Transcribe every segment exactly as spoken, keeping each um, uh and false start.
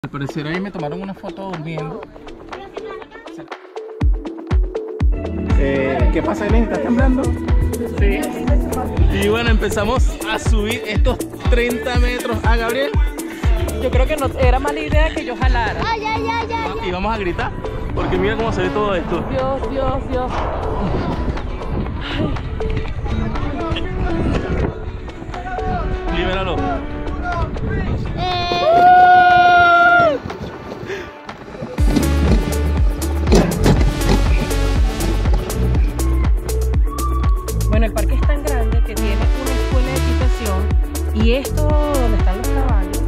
Al parecer ahí me tomaron una foto durmiendo. Eh, ¿Qué pasa, Elena? ¿Estás temblando? Sí. Y bueno, empezamos a subir estos treinta metros. ¿A Gabriel? Yo creo que no era mala idea que yo jalara. Ay, ay, ay, ay. Y vamos a gritar, porque mira cómo se ve todo esto. Dios, Dios, Dios. Libéralo. Bueno, el parque es tan grande que tiene una escuela de equitación y esto donde están los caballos.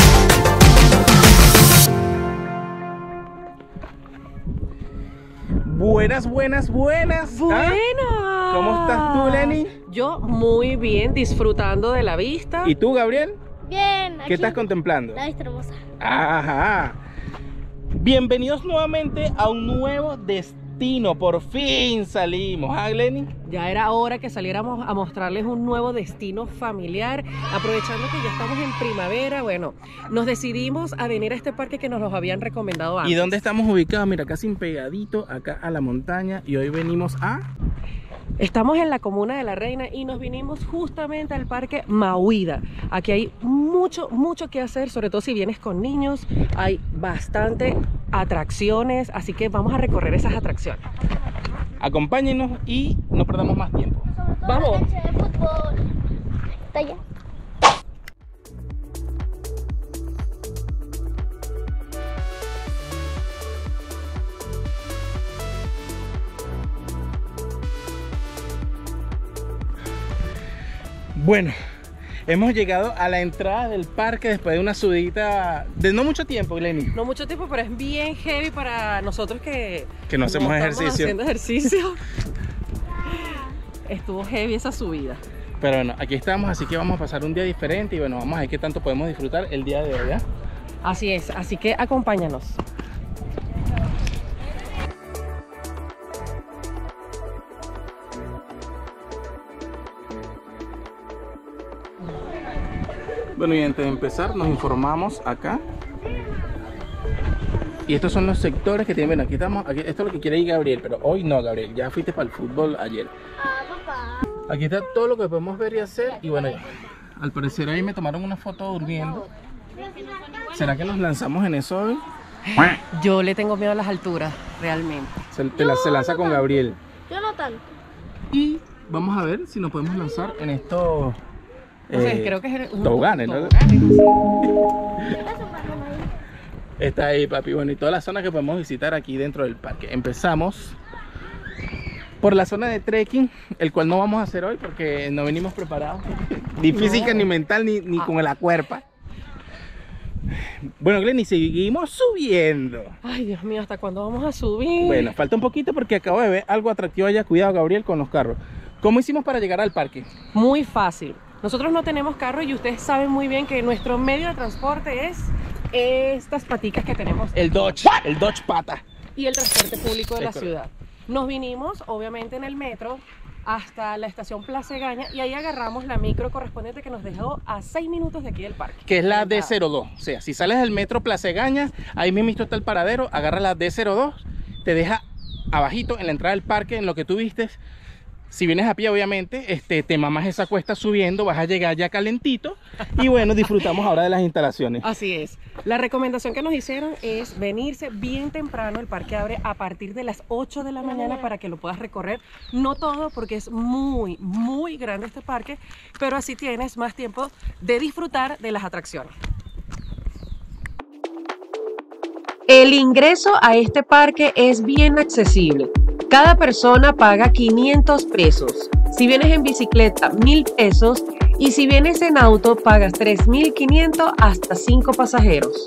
Buenas, buenas, buenas. ¡Buena! ¿Ah? ¿Cómo estás tú, Lenny? Yo muy bien, disfrutando de la vista. ¿Y tú, Gabriel? Bien. ¿Qué aquí estás contemplando? La vista hermosa. Ajá. Bienvenidos nuevamente a un nuevo destino. Por fin salimos, ¿ah, Lenny? Ya era hora que saliéramos a mostrarles un nuevo destino familiar. Aprovechando que ya estamos en primavera, bueno, nos decidimos a venir a este parque que nos los habían recomendado antes. ¿Y dónde estamos ubicados? Mira, casi pegadito acá a la montaña. Y hoy venimos a... Estamos en la comuna de La Reina y nos vinimos justamente al parque Mauida. Aquí hay mucho, mucho que hacer, sobre todo si vienes con niños. Hay bastante atracciones, así que vamos a recorrer esas atracciones. Acompáñenos y no perdamos más tiempo. Vamos. La cancha de fútbol. Está allá. Bueno, hemos llegado a la entrada del parque después de una subidita de no mucho tiempo, Lenny. No mucho tiempo, pero es bien heavy para nosotros que, Que no hacemos estamos ejercicio. haciendo ejercicio. Estuvo heavy esa subida. Pero bueno, aquí estamos, así que vamos a pasar un día diferente y bueno, vamos a ver qué tanto podemos disfrutar el día de hoy, ¿eh? Así es, así que acompáñanos. Bueno, y antes de empezar nos informamos acá. Y estos son los sectores que tienen. Bueno, aquí estamos, aquí, esto es lo que quiere ir Gabriel, pero hoy no, Gabriel, ya fuiste para el fútbol ayer. Ah, papá. Aquí está todo lo que podemos ver y hacer. Y bueno, al parecer ahí me tomaron una foto durmiendo. ¿Será que nos lanzamos en eso hoy? Yo le tengo miedo a las alturas, realmente. Se, te la, se lanza con Gabriel. Yo no tanto. Y vamos a ver si nos podemos lanzar en estos No sé, eh, creo que es un toboganes, ¿no? toboganes, no sé. Está asombrando ahí. Está ahí, papi. Bueno, y toda la zona que podemos visitar aquí dentro del parque. Empezamos por la zona de trekking, el cual no vamos a hacer hoy porque no venimos preparados. Ni física, No. ni mental, ni, ni Ah. con la cuerpa. Bueno, Glenny, seguimos subiendo. Ay, Dios mío, ¿hasta cuándo vamos a subir? Bueno, falta un poquito porque acabo de ver algo atractivo allá. Cuidado, Gabriel, con los carros. ¿Cómo hicimos para llegar al parque? Muy fácil. Nosotros no tenemos carro y ustedes saben muy bien que nuestro medio de transporte es estas paticas que tenemos El Dodge, el Dodge Pata. y el transporte público de la Esto. ciudad. Nos vinimos, obviamente, en el metro hasta la estación Plaza Egaña y ahí agarramos la micro correspondiente que nos dejó a seis minutos de aquí del parque. Que es la D Entrada. cero dos. O sea, si sales del metro Plaza Egaña, ahí mismo está el paradero, agarra la D cero dos, te deja abajito en la entrada del parque, en lo que tú vistes. Si vienes a pie, obviamente, este, te mamas esa cuesta subiendo, vas a llegar ya calentito. Y bueno, disfrutamos ahora de las instalaciones. Así es. La recomendación que nos hicieron es venirse bien temprano. El parque abre a partir de las ocho de la mañana para que lo puedas recorrer. No todo, porque es muy, muy grande este parque, pero así tienes más tiempo de disfrutar de las atracciones. El ingreso a este parque es bien accesible. Cada persona paga quinientos pesos. Si vienes en bicicleta, mil pesos. Y si vienes en auto, pagas tres mil quinientos hasta cinco pasajeros.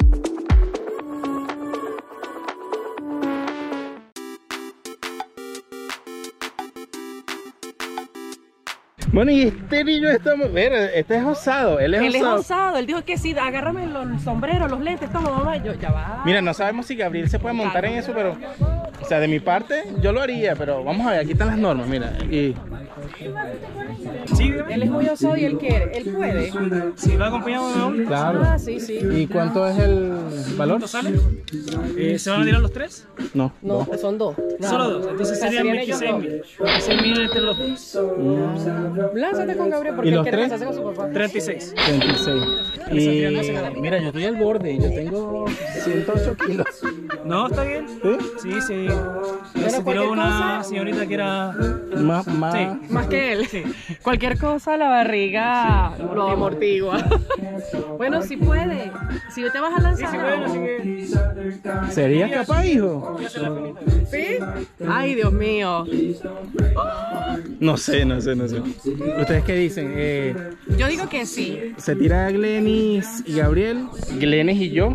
Bueno, y este niño está... Mira, este es osado, él es Él es osado. osado, él dijo que sí, agárrame los sombreros, los lentes, toma mamá, yo ya va. Mira, no sabemos si Gabriel se puede montar en eso, pero O sea, de mi parte, yo lo haría, pero vamos a ver, aquí están las normas, mira. Y... Sí, Él es muy osado y él quiere, él puede. si va acompañado de hombre, claro. Ah, sí, sí. ¿Y cuánto es el valor? ¿cuánto sale? Eh, ¿Se van a tirar los tres? No. No, son dos. Solo dos, entonces O sea, serían serían ellos veintiséis mil. veintiséis mil entre los dos. Lánzate con Gabriel porque ¿Y él los quiere tres? casarse con su papá. treinta y seis. treinta y seis. Y mira, yo estoy al borde, yo tengo ciento ocho kilos. No, está bien. ¿Sí? Sí, sí. Bueno, Se cualquier tiró una cosa- señorita que era... Más, más. Sí. Más que él. Cualquier cosa, la barriga lo amortigua. Bueno, si puede. Si te vas a lanzar. Sí, bueno, así que... ¿Serías capaz, hijo? ¿Sí? Ay, Dios mío. No sé, no sé, no sé. ¿Ustedes qué dicen? Eh, Yo digo que sí. ¿Se tira Glenis y Gabriel? Glenis y yo.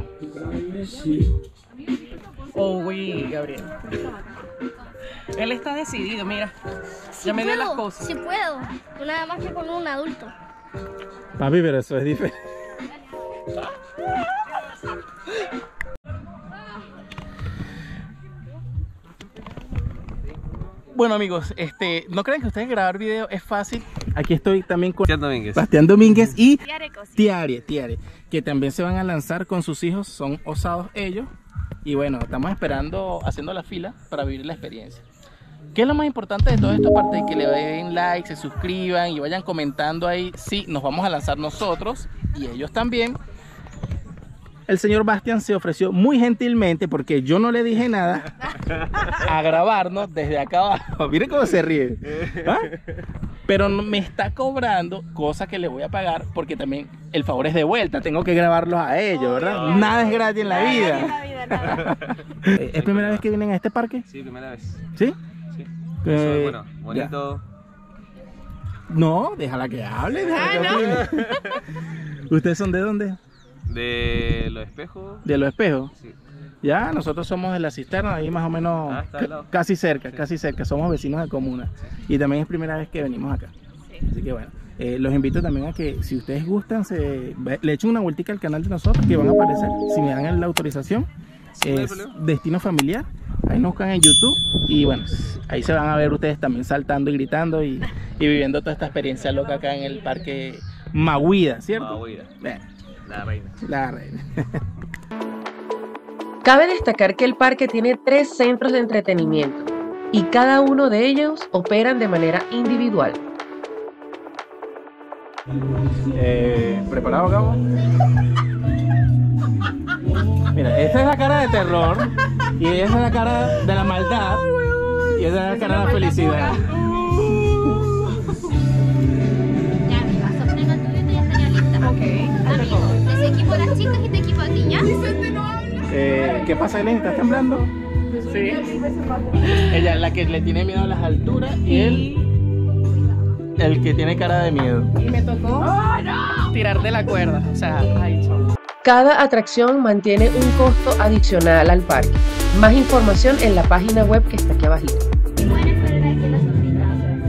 Oh, uy, Gabriel. Él está decidido, mira. Ya me dio las Puedo, cosas. sí puedo. Nada más que con un adulto. Papi, pero eso es diferente. Bueno amigos, este, no crean que ustedes grabar video es fácil. Aquí estoy también con Bastián Domínguez. Bastián Domínguez y Tiare cosita. Tiare, Tiare, que también se van a lanzar con sus hijos, son osados ellos. Y bueno, estamos esperando, haciendo la fila para vivir la experiencia. ¿Qué es lo más importante de todo esto? Aparte de que le den like, se suscriban y vayan comentando ahí, sí, nos vamos a lanzar nosotros y ellos también. El señor Bastián se ofreció muy gentilmente, porque yo no le dije nada, a grabarnos desde acá abajo. Miren cómo se ríe. ¿Ah? Pero no- me está cobrando, cosa que le voy a pagar, porque también el favor es de vuelta. Tengo que grabarlos a ellos, ¿verdad? Nada es gratis en la vida. ¿Es primera vez que vienen a este parque? Sí, primera vez. ¿Sí? Sí. Eh, bueno, bonito. No, déjala que hable. Déjala que opine. ¿Ustedes son de dónde? De los espejos. De Los Espejos. Sí. Ya, nosotros somos de la cisterna, ahí más o menos, Ah, está al ca- lado. casi cerca, casi cerca, somos vecinos de comuna. Y también es primera vez que venimos acá. Así que bueno, eh, los invito también a que si ustedes gustan, se, ve- le echen una vueltica al canal de nosotros, que van a aparecer, si me dan la autorización. Sí, no hay Es problema. Destino Familiar, ahí nos buscan en YouTube y bueno, ahí se van a ver ustedes también saltando y gritando y, y viviendo toda esta experiencia loca acá en el parque Mahuida, ¿cierto? Mahuida. Bueno, La reina. la reina. Cabe destacar que el parque tiene tres centros de entretenimiento y cada uno de ellos operan de manera individual. Eh, ¿Preparado, Gabo? Mira, esa es la cara de terror y esa es la cara de la maldad y esa es la cara de la felicidad. Ya, mi vaso freno al tuyo y ya estaría lista. Ok. Amigo, ese equipo a las chicas y este equipo a ti, ¿ya? Eh, ¿Qué pasa, Elena? ¿Estás temblando? Sí. Ella es la que le tiene miedo a las alturas y él el que tiene cara de miedo. Y me tocó tirar de la cuerda. O sea, ay, chao. Cada atracción mantiene un costo adicional al parque. Más información en la página web que está aquí abajito. Pueden esperar aquí en la sonrisa.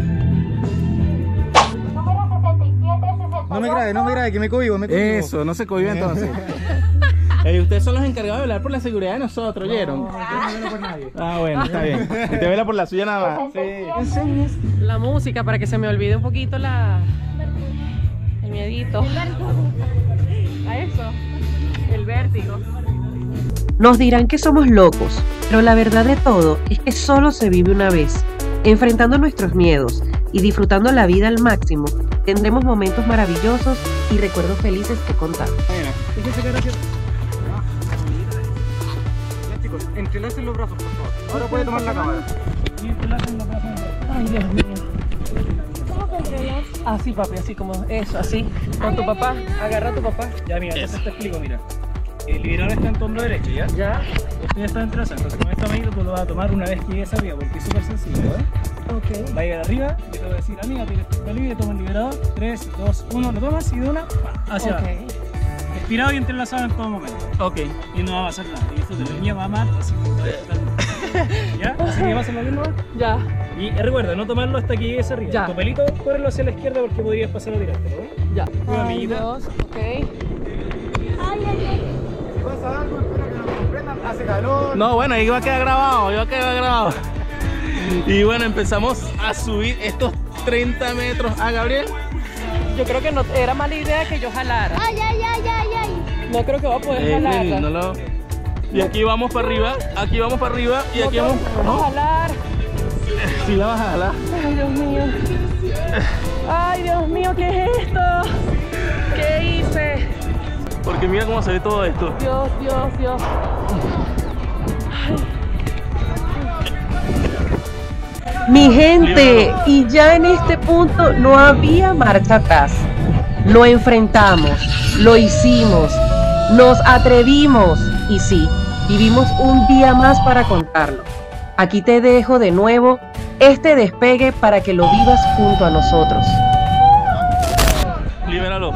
Número sesenta y siete, sesenta y No me grabe, no me grabe, que me cohibo, me cohibo. Eso, no se cohibe entonces. Eh, ustedes son los encargados de velar por la seguridad de nosotros, ¿oyeron? Yo no velo por nadie. Ah, bueno, está bien. Usted vela por la suya nada más. Enseñes la música para que se me olvide un poquito la... el miedito. A eso. El vértigo. Nos dirán que somos locos, pero la verdad de todo es que solo se vive una vez. Enfrentando nuestros miedos y disfrutando la vida al máximo, tendremos momentos maravillosos y recuerdos felices que contar. Fíjense que gracias. Ya, chicos, entrelacen los brazos, por favor. Ahora puede tomar la cámara. Ay, Dios mío. Así, papi, así como eso, así. Con tu papá, agarra a tu papá. Ya, mira, entonces te explico, mira. El liberador está en tu hombro derecho, ¿ya? Ya, Esto ya está entrelazado, entonces con esta manito tú lo vas a tomar una vez que llegues arriba, porque es súper sencillo, ¿eh? ok. Va a llegar arriba, yo te voy a decir, amiga, tienes tu libre, toma el liberador, tres, dos, uno, lo tomas y de una, pa, hacia abajo. Ok. Estirado y entrelazado en todo momento. Ok. Y no va a pasar nada. Y esto el niño va a amar, así que va a estar- ¿Ya? Así que vas a lo mismo. Ya. Y recuerda, no tomarlo hasta que llegues arriba. Ya. Tu pelito, córrelo hacia la izquierda porque podrías pasar a tirártelo, ¿eh? Ya. Cuidado, Ay, amiguita. dos, ok. Ay, ay, ay. Si pasa algo, espera que nos comprendan, hace no. No, bueno, ahí va a quedar grabado, iba a quedar grabado. Y bueno, empezamos a subir estos treinta metros. ¿Ah, Gabriel? Yo creo que no era mala idea que yo jalara. Ay, ay, ay, ay, ay. No creo que va a poder Eh, jalarla. no lo... Y aquí vamos para arriba, aquí vamos para arriba y aquí vamos... Vamos a jalar. Sí, la vas a jalar. Ay, Dios mío. Ay, Dios mío, ¿qué es esto? ¿Qué hice? Porque mira cómo se ve todo esto. Dios, Dios, Dios. Mi gente, y ya en este punto no había marcha atrás. Lo enfrentamos, lo hicimos, nos atrevimos y sí, vivimos un día más para contarlo. Aquí te dejo de nuevo este despegue para que lo vivas junto a nosotros. Libéralo.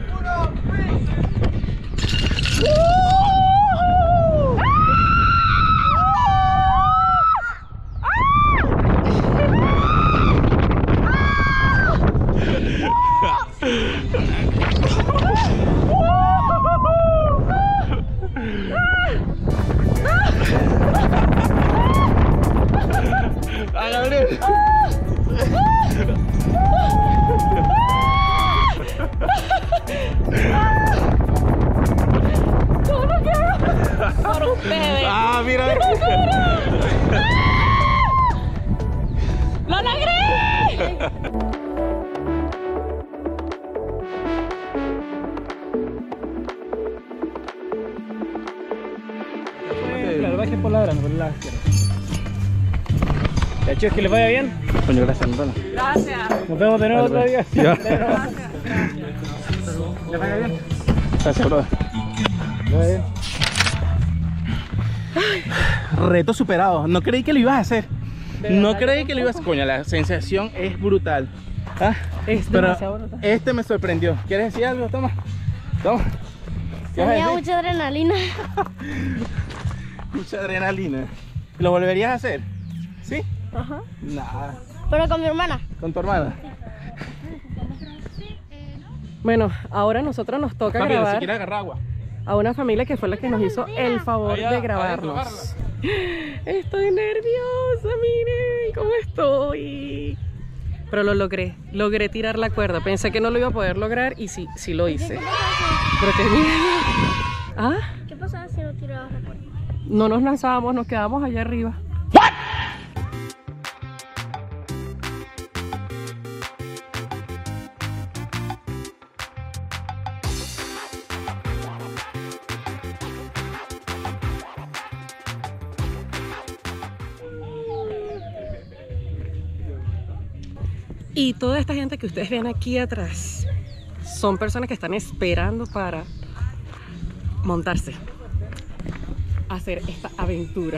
¡Ah, Gabriel! Para ustedes. ¡Ah, mira! ¡Lo logré! Claro, baje por la grande, por el lado izquierdo. Ya, chicos, que les vaya bien. Coño, gracias, Nutella. Gracias. Nos vemos de nuevo otro día. Ya. Les vaya bien. Gracias, brother. Les vaya bien. Reto superado. No creí que lo ibas a hacer. De No verdad creí que que lo ibas a hacer. Coño, la sensación es brutal. Ah, Es pero demasiado brutal. este me sorprendió. ¿Quieres decir algo? Toma. Toma. ¿Qué vas a Tenía decir? mucha adrenalina. Mucha adrenalina. ¿Lo volverías a hacer? ¿Sí? Ajá. Nada. Pero con mi hermana. ¿Con tu hermana? Bueno, ahora nosotros nos toca Rápido, si grabar quieres agarrar agua. a una familia que fue la que nos hizo el favor Allá, de adentro, grabarnos. agárrala. Estoy nerviosa, miren cómo estoy. Pero lo logré, logré tirar la cuerda. Pensé que no lo iba a poder lograr y sí, sí lo hice. Pero qué miedo. ¿Ah? ¿Qué pasaba si no tirabas la puerta? No nos lanzábamos, nos quedamos allá arriba. Y toda esta gente que ustedes ven aquí atrás son personas que están esperando para montarse, hacer esta aventura.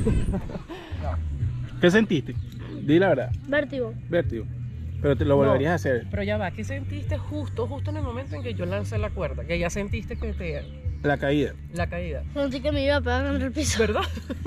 ¿Qué sentiste? Di la verdad. Vértigo. Vértigo. Pero te lo volverías a hacer. Pero ya va, ¿qué sentiste justo, justo en el momento en que yo lancé la cuerda? Que ya sentiste que te... La caída. la caída, Sentí que me iba a pegar contra el piso. ¿verdad?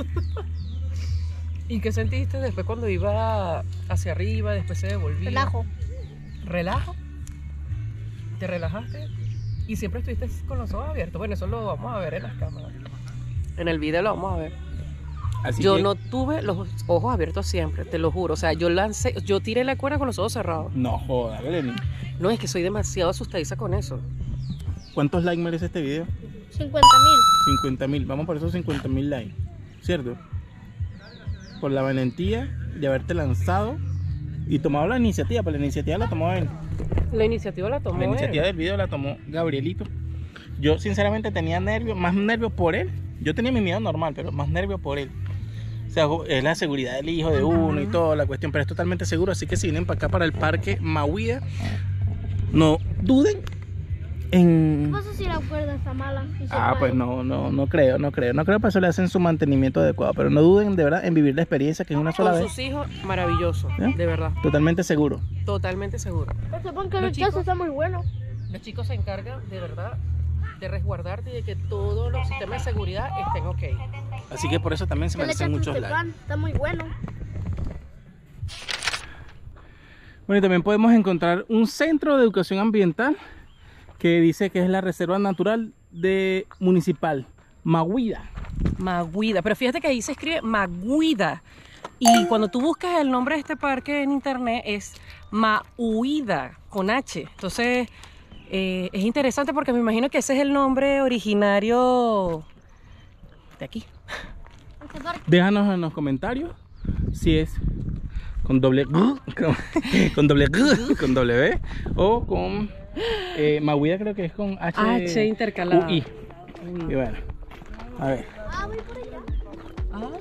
¿Y qué sentiste después cuando iba hacia arriba, después se devolvía? Relajo. ¿Relajo? ¿Te relajaste? ¿Y siempre estuviste con los ojos abiertos? Bueno, eso lo vamos a ver en las cámaras. En el video lo vamos a ver. Así Yo que- no tuve los ojos abiertos siempre, te lo juro. O sea, yo lancé, yo tiré la cuerda con los ojos cerrados. No joda, Belén. No, es que soy demasiado asustadiza con eso. ¿Cuántos likes merece este video? cincuenta mil. cincuenta mil. Vamos por esos cincuenta mil likes. ¿Cierto? Por la valentía de haberte lanzado y tomado la iniciativa. Pero la iniciativa la tomó él. La iniciativa la tomó La iniciativa él. del video la tomó Gabrielito. Yo sinceramente tenía nervios, más nervios por él. Yo tenía mi miedo normal, pero más nervios por él. O sea, es la seguridad del hijo de uno y toda la cuestión, pero es totalmente seguro. Así que si vienen para acá, para el parque Mahuida, no duden ¿Qué en... pasa si la cuerda está mala? y se Ah, cae? pues no, no, no creo, no creo. No creo que eso le hacen su mantenimiento adecuado, pero no duden de verdad en vivir la experiencia, que es una sola Con vez. sus hijos, maravilloso, ¿Eh? de verdad. Totalmente seguro. Totalmente seguro. Pero supongo que Los el chicos- chazo está muy bueno. Los chicos se encargan de verdad de resguardarte y de que todos los sistemas de seguridad estén ok. Así que por eso también se ¿Qué le merecen echaste muchos este likes. pan? Está muy bueno. Bueno, y también podemos encontrar un centro de educación ambiental que dice que es la Reserva Natural de Municipal Mahuida. Maguida. Pero fíjate que ahí se escribe Maguida. Y cuando tú buscas el nombre de este parque en internet es Mahuida, con H. Entonces eh, es interesante porque me imagino que ese es el nombre originario de aquí. Déjanos en los comentarios si es con doble G, con, con doble G, con doble B o con eh, Mahuida, creo que es con H, H intercalada. U I. Y bueno, a ver. Ah, voy por allá. Ah.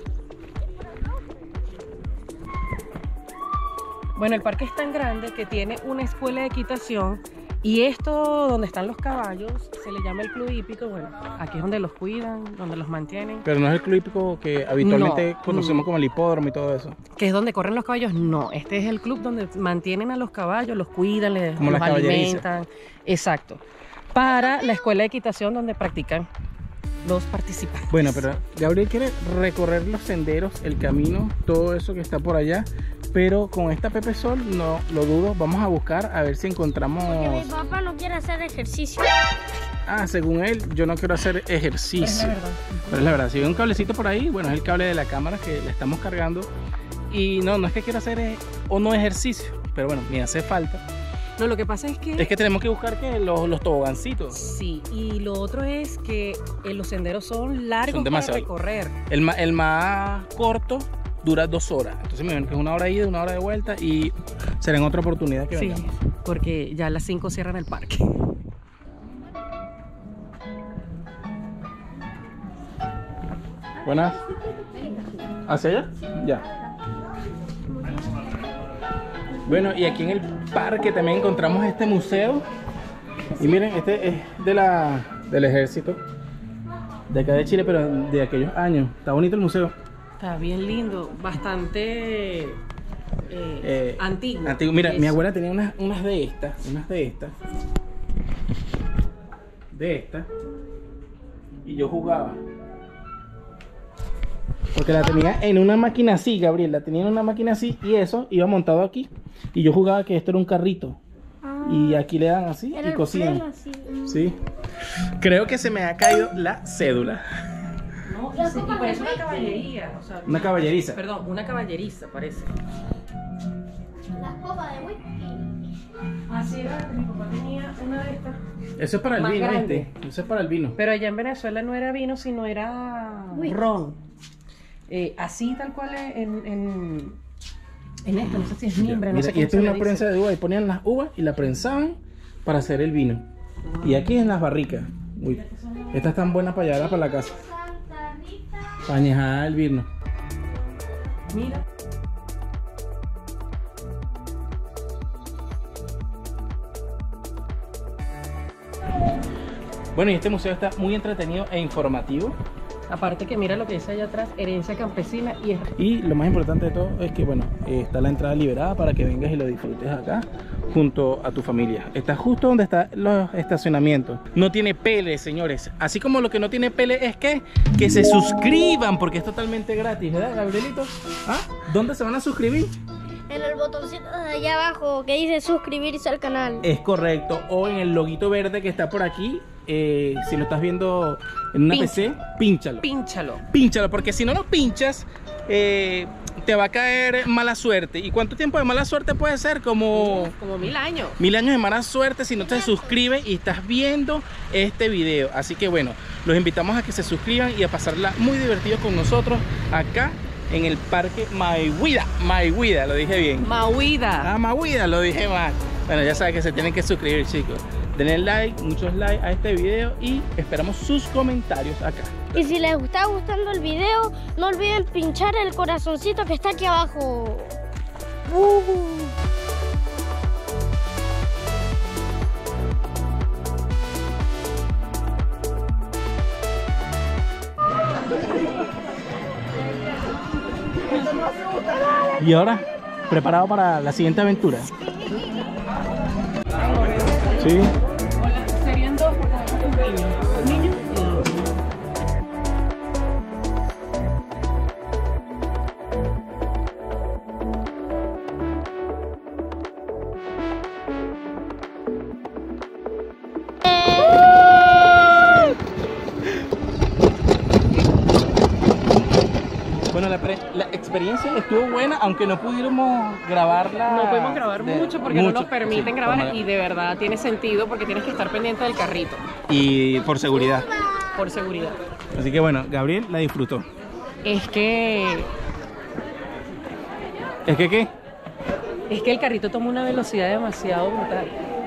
Bueno, el parque es tan grande que tiene una escuela de equitación y esto donde están los caballos se le llama el club hípico. Bueno, aquí es donde los cuidan, donde los mantienen. Pero no es el club hípico que habitualmente No, conocemos no. como el hipódromo y todo eso. ¿Que es donde corren los caballos? No, este es el club donde mantienen a los caballos, los cuidan, les, Como los las caballerizas. alimentan. Exacto. Para la escuela de equitación donde practican los participantes. Bueno, pero Gabriel quiere recorrer los senderos, el camino, todo eso que está por allá. Pero con esta Pepe Sol no lo dudo. Vamos a buscar a ver si encontramos. Porque mi papá no quiere hacer ejercicio. Ah, según él, yo no quiero hacer ejercicio. Es la verdad. Pero es la verdad, si ve un cablecito por ahí, bueno, es el cable de la cámara que le estamos cargando. Y no, no es que quiero hacer eh, o no ejercicio, pero bueno, me hace falta. No, lo que pasa es que... Es que tenemos que buscar que los, los tobogancitos. Sí, y lo otro es que eh, los senderos son largos Son para demasiado. recorrer. El, ma- el más corto dura dos horas. Entonces me ven que es una hora ida, una hora de vuelta y será en otra oportunidad que Sí, vengamos. porque ya a las cinco cierran el parque. Buenas. ¿Hacia allá? Ya. Bueno, y aquí en el parque también encontramos este museo. Y miren, este es de la, del ejército de acá de Chile, pero de aquellos años. Está bonito el museo. Está bien lindo, bastante eh, Eh, antiguo. Antiguo. Mira, Es- mi abuela tenía unas, unas de estas, unas de estas, de estas, y yo jugaba. Porque la tenía en una máquina así, Gabriel, la tenía en una máquina así y eso iba montado aquí. Y yo jugaba que esto era un carrito. Y aquí le dan así Era y el cocían. pelo así. Sí. Creo que se me ha caído la cédula. No, y, se- y parece una caballería. O sea, Una caballeriza. Perdón, una caballeriza parece. La copa de whisky. Así era, mi papá tenía una de estas. Eso es para el Más vino, grande. ¿viste? Eso es para el vino. Pero allá en Venezuela no era vino, sino era Whisky. ron. Eh, así tal cual en, en, en esto, no sé si es mimbre, no Mira, sé y cómo esto se es le una dice. prensa de uva y ponían las uvas y la prensaban para hacer el vino. Y aquí en las barricas. Uy, esta es tan buena para llevarla para la casa. Santa Rita. Para añejar el vino. Mira. Bueno, y este museo está muy entretenido e informativo. Aparte que mira lo que dice allá atrás, herencia campesina y es... Y lo más importante de todo es que, bueno, eh, está la entrada liberada para que vengas y lo disfrutes acá junto a tu familia. Está justo donde están los estacionamientos. No tiene pele, señores. Así como lo que no tiene pele es que, que se suscriban, porque es totalmente gratis, ¿verdad, Gabrielito? ¿Ah? ¿Dónde se van a suscribir? En el botoncito de allá abajo que dice suscribirse al canal. Es correcto. O en el loguito verde que está por aquí. Eh, si lo estás viendo en una Pincha. P C, pínchalo. Pínchalo. Pínchalo, porque si no lo pinchas, eh, te va a caer mala suerte. ¿Y cuánto tiempo de mala suerte puede ser? Como Como mil años. mil años de mala suerte si no te suscribes y estás viendo este video. Así que bueno, los invitamos a que se suscriban y a pasarla muy divertido con nosotros acá en el parque Mahuida. Mahuida, lo dije bien. Mahuida. Ah, Mahuida, lo dije mal. Bueno, ya saben que se tienen que suscribir, chicos. Denle like, muchos likes a este video y esperamos sus comentarios acá. Y si les está gustando el video, no olviden pinchar el corazoncito que está aquí abajo. Uh. Y ahora, preparado para la siguiente aventura. Sí. Hola, serían dos porque son niños. Niños y dos. Bueno, la, pre- la experiencia estuvo buena, aunque no pudimos grabarla. No podemos grabar de- mucho porque mucho, no nos permiten sí, grabar por- y de verdad tiene sentido porque tienes que estar pendiente del carrito Y por seguridad. por seguridad. Así que bueno, Gabriel la disfrutó. Es que ¿Es que qué? es que el carrito toma una velocidad demasiado brutal.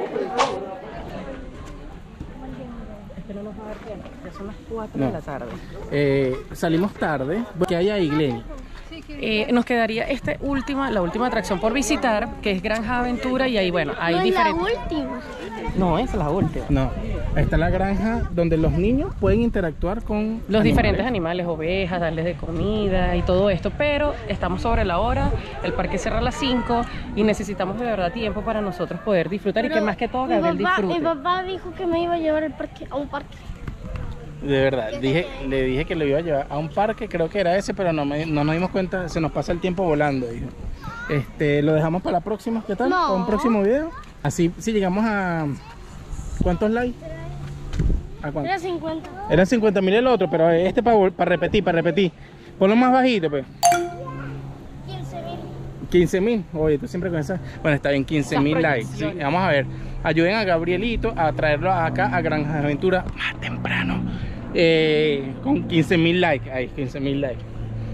Es que no nos va a dar tiempo, ya son las cuatro No. de la tarde. Eh, salimos tarde. ¿Qué hay ahí, Glenny? Eh, nos quedaría esta última, la última atracción por visitar, que es Granja Aventura y ahí bueno, hay No es la diferentes. última. No, esa es la última. No, está la granja donde los niños pueden interactuar con Los animales. diferentes animales, ovejas, darles de comida y todo esto, pero estamos sobre la hora, el parque cierra a las cinco y necesitamos de verdad tiempo para nosotros poder disfrutar y que más que todo mi Gabriel papá, disfrute. mi papá dijo que me iba a llevar al parque, a un parque. De verdad, dije, le dije que lo iba a llevar a un parque, creo que era ese, pero no, me- no nos dimos cuenta, se nos pasa el tiempo volando, dijo. Este, lo dejamos para la próxima, ¿qué tal? No. Para un próximo video. Así, si llegamos a... ¿Cuántos likes? ¿A cuánto? Era cincuenta. Eran cincuenta mil el otro, pero este para para repetir, para repetir. Ponlo más bajito, pues. quince mil. quince mil. Oye, tú siempre con esa. Bueno, está bien, quince mil Las likes. Sí, proyecciones. vamos a ver. Ayuden a Gabrielito a traerlo acá a Granja de Aventura más temprano. Eh, con quince mil likes. Ahí, quince mil likes.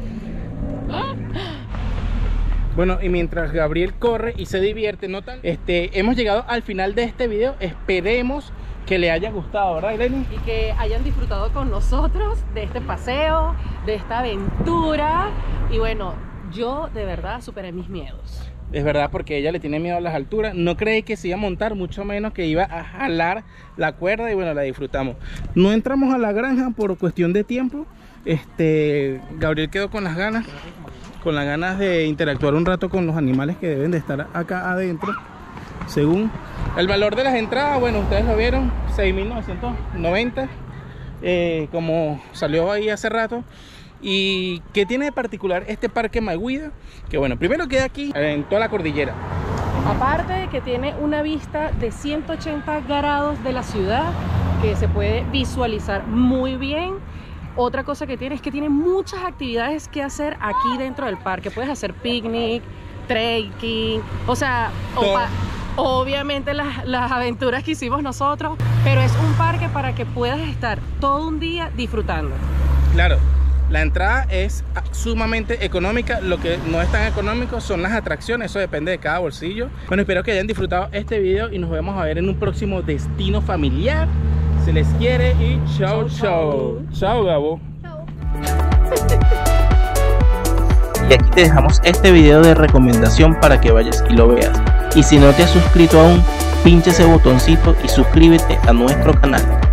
Bueno, y mientras Gabriel corre y se divierte, ¿no tan? Este, hemos llegado al final de este video. Esperemos que le haya gustado, ¿verdad, Irene? Y que hayan disfrutado con nosotros de este paseo, de esta aventura y bueno, yo de verdad superé mis miedos. Es verdad, porque ella le tiene miedo a las alturas. No creí que se iba a montar, mucho menos que iba a jalar la cuerda y bueno, la disfrutamos. No entramos a la granja por cuestión de tiempo. Este, Gabriel quedó con las ganas, con las ganas de interactuar un rato con los animales que deben de estar acá adentro. Según el valor de las entradas, bueno, ustedes lo vieron, seis mil novecientos noventa, eh, como salió ahí hace rato. ¿Y qué tiene de particular este parque Mayhuida? Que bueno, primero queda aquí en toda la cordillera. Aparte de que tiene una vista de ciento ochenta grados de la ciudad que se puede visualizar muy bien. Otra cosa que tiene es que tiene muchas actividades que hacer aquí dentro del parque. Puedes hacer picnic, trekking, o sea, o Todo. pa- obviamente las, las aventuras que hicimos nosotros, pero es un parque para que puedas estar todo un día disfrutando. Claro, la entrada es sumamente económica. Lo que no es tan económico son las atracciones. Eso depende de cada bolsillo. Bueno, espero que hayan disfrutado este video y nos vemos a ver en un próximo destino familiar. Se les quiere y chao, chao. Chao, Gabo. Chao. Y aquí te dejamos este video de recomendación para que vayas y lo veas. Y si no te has suscrito aún, pincha ese botoncito y suscríbete a nuestro canal.